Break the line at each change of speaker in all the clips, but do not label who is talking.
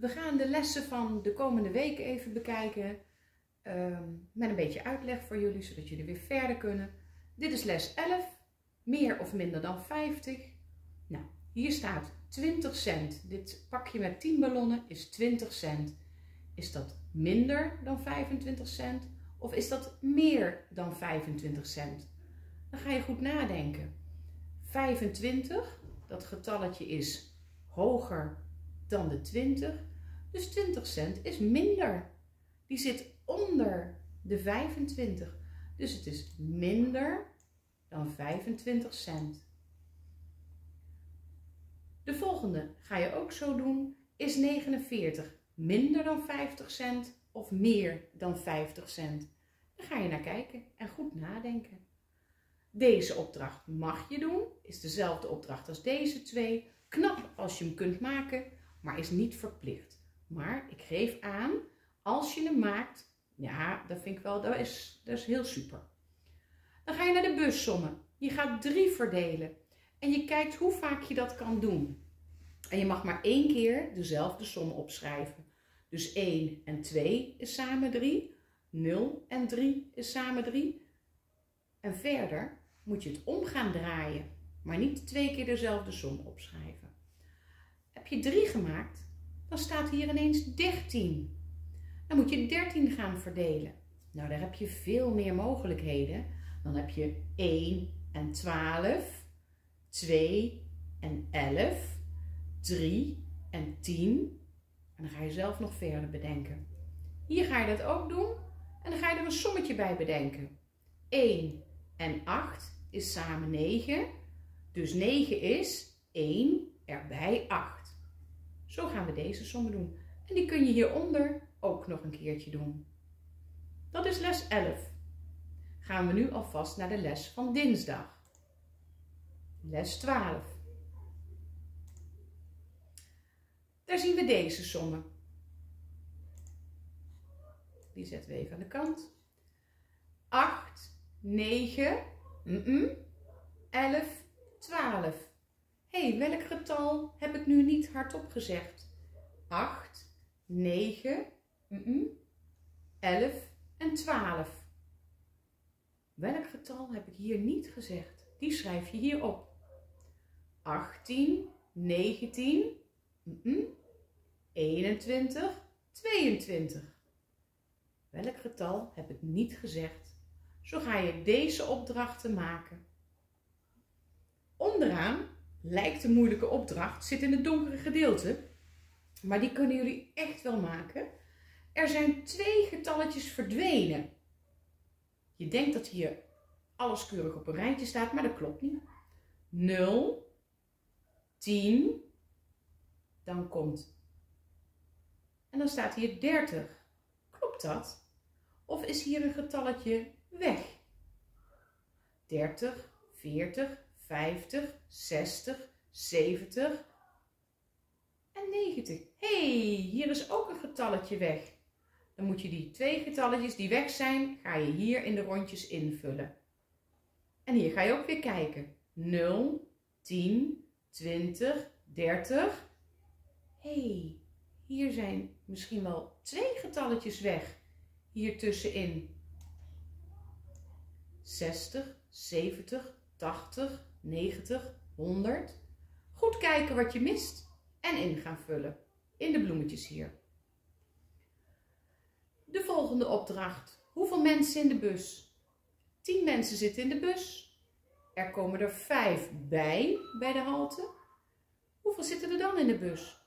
We gaan de lessen van de komende weken even bekijken. Met een beetje uitleg voor jullie, zodat jullie weer verder kunnen. Dit is les 11. Meer of minder dan 50. Nou, hier staat 20 cent. Dit pakje met 10 ballonnen is 20 cent. Is dat minder dan 25 cent? Of is dat meer dan 25 cent? Dan ga je goed nadenken. 25, dat getalletje is hoger dan de 20. Dus 20 cent is minder. Die zit onder de 25. Dus het is minder dan 25 cent. De volgende ga je ook zo doen. Is 49 minder dan 50 cent of meer dan 50 cent? Daar ga je naar kijken en goed nadenken. Deze opdracht mag je doen. Is dezelfde opdracht als deze twee. Knap als je hem kunt maken, maar is niet verplicht. Maar ik geef aan, als je hem maakt, ja, dat vind ik wel, dat is heel super. Dan ga je naar de bussommen. Je gaat 3 verdelen. En je kijkt hoe vaak je dat kan doen. En je mag maar 1 keer dezelfde som opschrijven. Dus 1 en 2 is samen 3. 0 en 3 is samen 3. En verder moet je het om gaan draaien. Maar niet 2 keer dezelfde som opschrijven. Heb je 3 gemaakt, dan staat hier ineens 13. Dan moet je 13 gaan verdelen. Nou, daar heb je veel meer mogelijkheden. Dan heb je 1 en 12, 2 en 11, 3 en 10. En dan ga je zelf nog verder bedenken. Hier ga je dat ook doen en dan ga je er een sommetje bij bedenken. 1 en 8 is samen 9. Dus 9 is 1 erbij 8. Zo gaan we deze sommen doen. En die kun je hieronder ook nog een keertje doen. Dat is les 11. Gaan we nu alvast naar de les van dinsdag. Les 12. Daar zien we deze sommen. Die zetten we even aan de kant. 8, 9, 11, 12. Hé, welk getal heb ik nu niet hardop gezegd? 8, 9, 11 en 12. Welk getal heb ik hier niet gezegd? Die schrijf je hier op. 18, 19, 21, 22. Welk getal heb ik niet gezegd? Zo ga je deze opdrachten maken. Onderaan lijkt een moeilijke opdracht, zit in het donkere gedeelte. Maar die kunnen jullie echt wel maken. Er zijn 2 getalletjes verdwenen. Je denkt dat hier alles keurig op een rijtje staat, maar dat klopt niet. 0, 10, dan komt. En dan staat hier 30. Klopt dat? Of is hier een getalletje weg? 30, 40, 50, 60, 70 en 90. Hé, hier is ook een getalletje weg. Dan moet je die 2 getalletjes die weg zijn, ga je hier in de rondjes invullen. En hier ga je ook weer kijken. 0, 10, 20, 30. Hé, hier zijn misschien wel 2 getalletjes weg. Hier tussenin. 60, 70, 80, 90, 100. Goed kijken wat je mist en in gaan vullen. In de bloemetjes hier. De volgende opdracht. Hoeveel mensen in de bus? 10 mensen zitten in de bus. Er komen er 5 bij de halte. Hoeveel zitten er dan in de bus?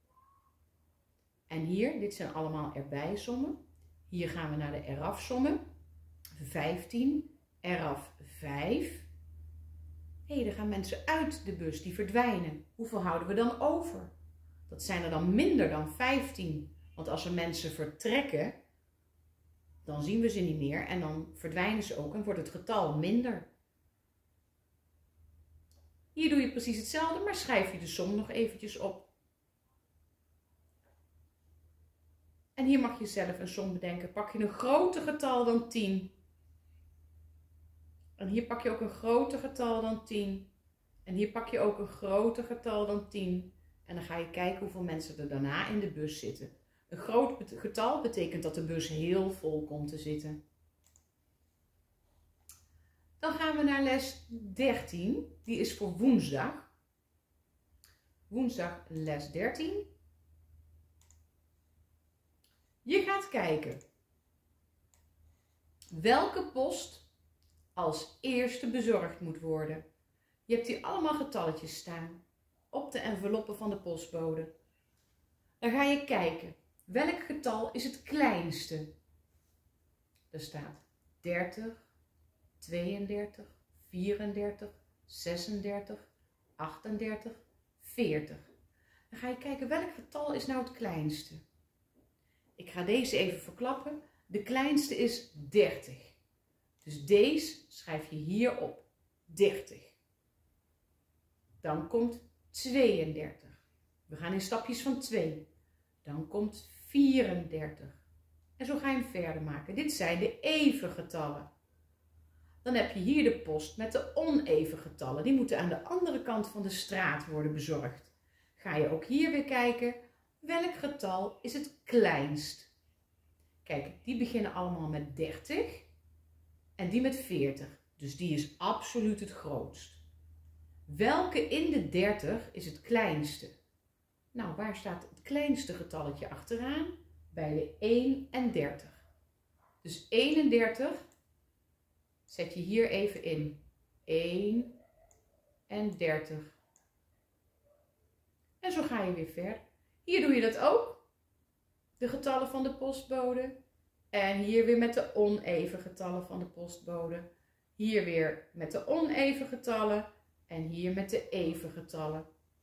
En hier, dit zijn allemaal erbij sommen. Hier gaan we naar de eraf sommen. 15, eraf 5. Hé, er gaan mensen uit de bus, die verdwijnen. Hoeveel houden we dan over? Dat zijn er dan minder dan 15. Want als er mensen vertrekken, dan zien we ze niet meer en dan verdwijnen ze ook en wordt het getal minder. Hier doe je precies hetzelfde, maar schrijf je de som nog eventjes op. En hier mag je zelf een som bedenken. Pak je een groter getal dan 10. En hier pak je ook een groter getal dan 10. En hier pak je ook een groter getal dan 10. En dan ga je kijken hoeveel mensen er daarna in de bus zitten. Een groot getal betekent dat de bus heel vol komt te zitten. Dan gaan we naar les 13. Die is voor woensdag. Woensdag les 13. Je gaat kijken welke post als eerste bezorgd moet worden. Je hebt hier allemaal getalletjes staan op de enveloppen van de postbode. Dan ga je kijken welk getal is het kleinste. Er staat 30, 32, 34, 36, 38, 40. Dan ga je kijken welk getal is nou het kleinste. Ik ga deze even verklappen. De kleinste is 30. Dus deze schrijf je hier op. 30. Dan komt 32. We gaan in stapjes van 2. Dan komt 34. En zo ga je hem verder maken. Dit zijn de even getallen. Dan heb je hier de post met de oneven getallen. Die moeten aan de andere kant van de straat worden bezorgd. Ga je ook hier weer kijken welk getal is het kleinst. Kijk, die beginnen allemaal met 30 en die met 40. Dus die is absoluut het grootst. Welke in de 30 is het kleinste? Nou, waar staat het kleinste getalletje achteraan? Bij de 31. Dus 31 zet je hier even in. 31. En zo ga je weer verder. Hier doe je dat ook. De getallen van de postbode. En hier weer met de oneven getallen van de postbode. Hier weer met de oneven getallen. En hier met de even getallen.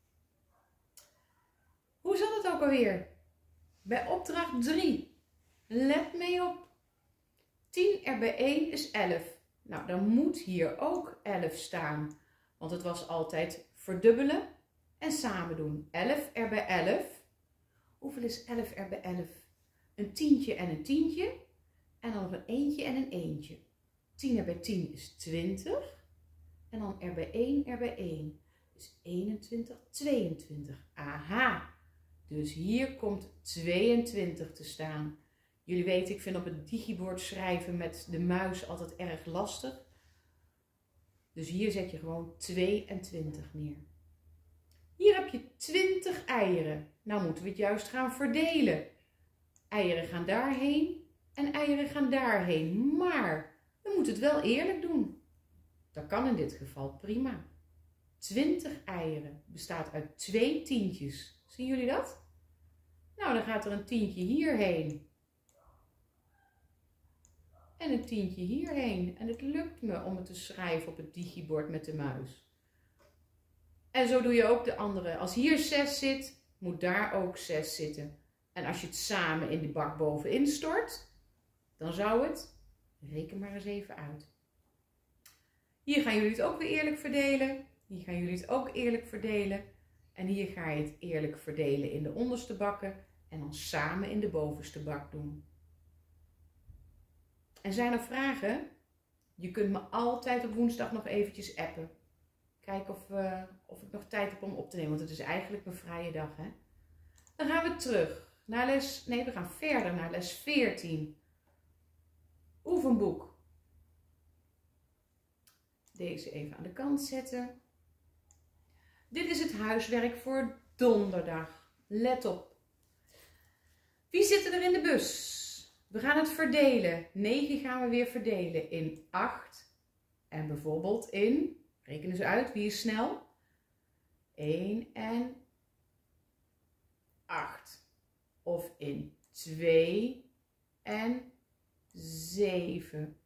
Hoe zat het ook alweer? Bij opdracht 3. Let mee op. 10 er bij 1 is 11. Nou, dan moet hier ook 11 staan. Want het was altijd verdubbelen en samen doen. 11 er bij 11. Hoeveel is 11 er bij 11? Een tientje en een tientje. En dan nog een eentje en een eentje. 10 er bij 10 is 20. En dan er bij 1 er bij 1. Dus 21, 22. Aha! Dus hier komt 22 te staan. Jullie weten, ik vind op het digibord schrijven met de muis altijd erg lastig. Dus hier zet je gewoon 22 neer. Hier heb je 20 eieren. Nou moeten we het juist gaan verdelen. Eieren gaan daarheen en eieren gaan daarheen. Maar we moeten het wel eerlijk doen. Dat kan in dit geval prima. 20 eieren bestaat uit 2 tientjes. Zien jullie dat? Nou, dan gaat er een tientje hierheen. En een tientje hierheen. En het lukt me om het te schrijven op het digibord met de muis. En zo doe je ook de andere. Als hier 6 zit, moet daar ook 6 zitten. En als je het samen in de bak bovenin stort, dan zou het, reken maar eens even uit. Hier gaan jullie het ook weer eerlijk verdelen. Hier gaan jullie het ook eerlijk verdelen. En hier ga je het eerlijk verdelen in de onderste bakken. En dan samen in de bovenste bak doen. En zijn er vragen? Je kunt me altijd op woensdag nog eventjes appen. Kijken of ik nog tijd heb om op te nemen. Want het is eigenlijk mijn vrije dag. Hè? Dan gaan we terug naar we gaan verder naar les 14. Oefenboek. Deze even aan de kant zetten. Dit is het huiswerk voor donderdag. Let op. Wie zitten er in de bus? We gaan het verdelen. 9 gaan we weer verdelen in 8. En bijvoorbeeld in, reken eens uit, wie is snel? 1 en 8. Of in 2 en 7.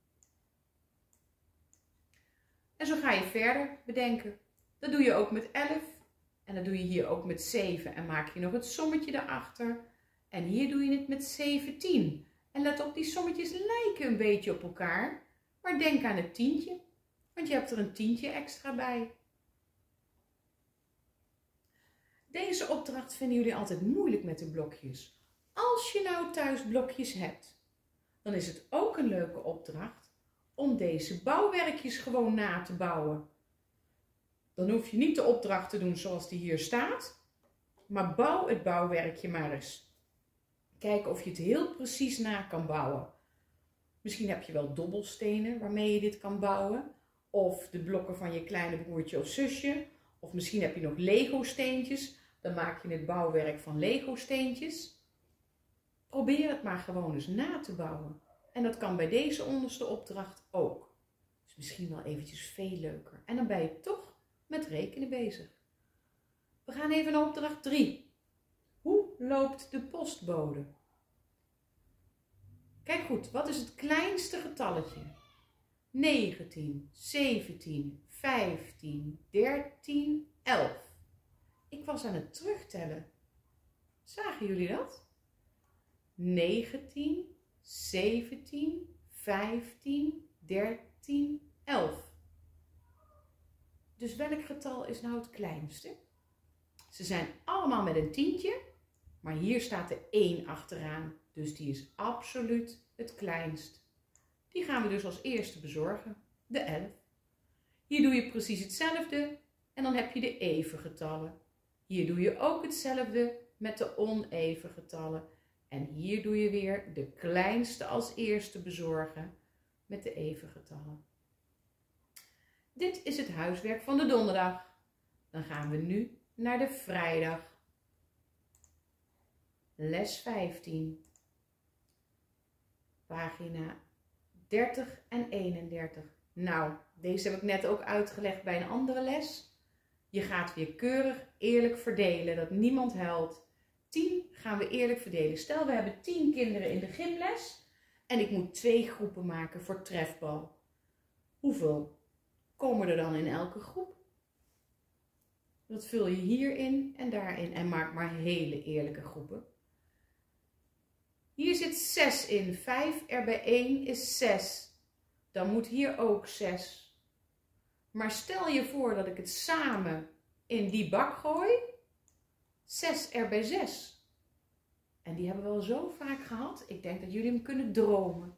En zo ga je verder bedenken. Dat doe je ook met 11. En dat doe je hier ook met 7. En maak je nog het sommetje daarachter. En hier doe je het met 17. En let op, die sommetjes lijken een beetje op elkaar. Maar denk aan het tientje. Want je hebt er een tientje extra bij. Deze opdracht vinden jullie altijd moeilijk met de blokjes. Als je nou thuis blokjes hebt, dan is het ook een leuke opdracht om deze bouwwerkjes gewoon na te bouwen. Dan hoef je niet de opdracht te doen zoals die hier staat. Maar bouw het bouwwerkje maar eens. Kijk of je het heel precies na kan bouwen. Misschien heb je wel dobbelstenen waarmee je dit kan bouwen. Of de blokken van je kleine broertje of zusje. Of misschien heb je nog Lego steentjes. Dan maak je het bouwwerk van Lego steentjes. Probeer het maar gewoon eens na te bouwen. En dat kan bij deze onderste opdracht ook. Dus misschien wel eventjes veel leuker. En dan ben je toch met rekenen bezig. We gaan even naar opdracht 3. Hoe loopt de postbode? Kijk goed, wat is het kleinste getalletje? 19, 17, 15, 13, 11. Ik was aan het terugtellen. Zagen jullie dat? 19, 17, 15, 13, 11. Dus welk getal is nou het kleinste? Ze zijn allemaal met een tientje, maar hier staat de 1 achteraan. Dus die is absoluut het kleinst. Die gaan we dus als eerste bezorgen, de 11. Hier doe je precies hetzelfde en dan heb je de even getallen. Hier doe je ook hetzelfde met de oneven getallen. En hier doe je weer de kleinste als eerste bezorgen met de even getallen. Dit is het huiswerk van de donderdag. Dan gaan we nu naar de vrijdag. Les 15. Pagina 30 en 31. Nou, deze heb ik net ook uitgelegd bij een andere les. Je gaat weer keurig eerlijk verdelen, dat niemand huilt. 10 gaan we eerlijk verdelen. Stel, we hebben 10 kinderen in de gymles en ik moet 2 groepen maken voor trefbal. Hoeveel komen er dan in elke groep? Dat vul je hierin en daarin en maak maar hele eerlijke groepen. Hier zit 6 in. 5 er bij 1 is 6. Dan moet hier ook 6. Maar stel je voor dat ik het samen in die bak gooi. 6 er bij 6. En die hebben we al zo vaak gehad. Ik denk dat jullie hem kunnen dromen.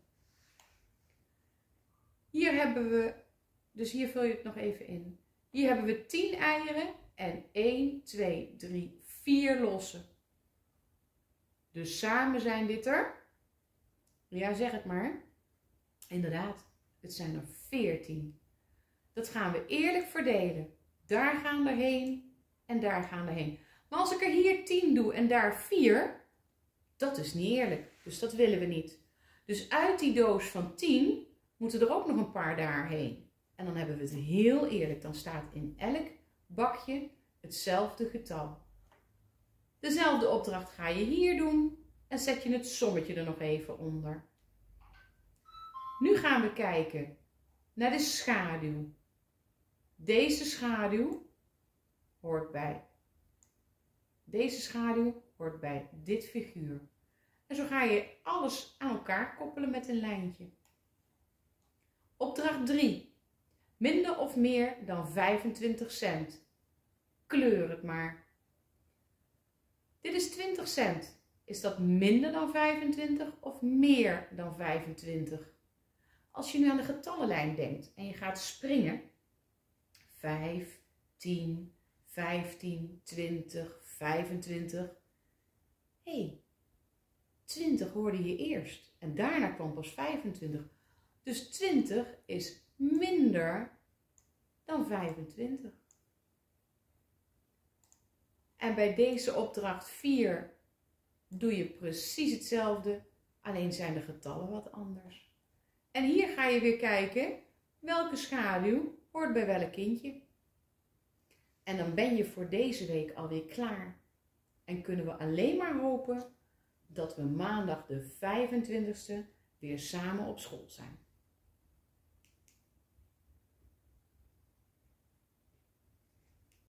Hier hebben we, dus hier vul je het nog even in. Hier hebben we 10 eieren en 1, 2, 3, 4 losse. Dus samen zijn dit er, ja zeg het maar, inderdaad, het zijn er 14. Dat gaan we eerlijk verdelen. Daar gaan er heen en daar gaan er heen. Maar als ik er hier 10 doe en daar 4, dat is niet eerlijk. Dus dat willen we niet. Dus uit die doos van 10 moeten er ook nog een paar daarheen. En dan hebben we het heel eerlijk. Dan staat in elk bakje hetzelfde getal. Dezelfde opdracht ga je hier doen en zet je het sommetje er nog even onder. Nu gaan we kijken naar de schaduw. Deze schaduw hoort bij. Deze schaduw hoort bij dit figuur. En zo ga je alles aan elkaar koppelen met een lijntje. Opdracht 3. Minder of meer dan 25 cent. Kleur het maar. Dit is 20 cent. Is dat minder dan 25 of meer dan 25? Als je nu aan de getallenlijn denkt en je gaat springen. 5, 10, 15, 20, 25. Hé, 20 hoorde je eerst en daarna kwam pas 25. Dus 20 is minder dan 25. En bij deze opdracht 4 doe je precies hetzelfde, alleen zijn de getallen wat anders. En hier ga je weer kijken welke schaduw hoort bij welk kindje. En dan ben je voor deze week alweer klaar. En kunnen we alleen maar hopen dat we maandag de 25e weer samen op school zijn.